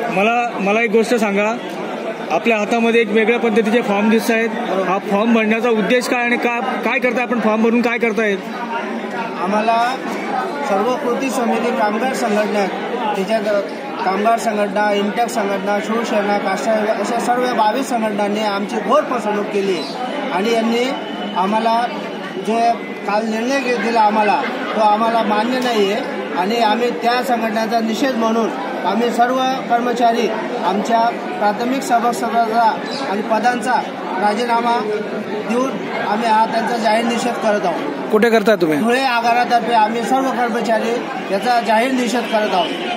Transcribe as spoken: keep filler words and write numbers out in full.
मला मला एक गोष्ट सांगा, आपल्या हातामध्ये एक वेगळ्या पद्धतीचे फॉर्म दिसत आहेत. हा फॉर्म भरण्याचा उद्देश काय आणि का काय करताय आपण? फॉर्म भरून काय करतायत? आम्हाला सर्व कृती समिती कामगार संघटना, त्याच्यात कामगार संघटना, इंटक संघटना, शिवसेना, काष्टा अशा सर्व बावीस संघटनांनी आमची घोर फसवणूक केली आणि यांनी आम्हाला जे काल निर्णय दिला आम्हाला तो आम्हाला मान्य नाही आहे आणि आम्ही त्या संघटनेचा निषेध म्हणून आम्ही सर्व कर्मचारी आमच्या प्राथमिक सभासदांचा आणि पदांचा राजीनामा देऊन आम्ही हा त्यांचा जाहीर निषेध करत आहोत. कुठे करताय तुम्ही? धुळे आगारातर्फे आम्ही सर्व कर्मचारी याचा जाहीर निषेध करत आहोत.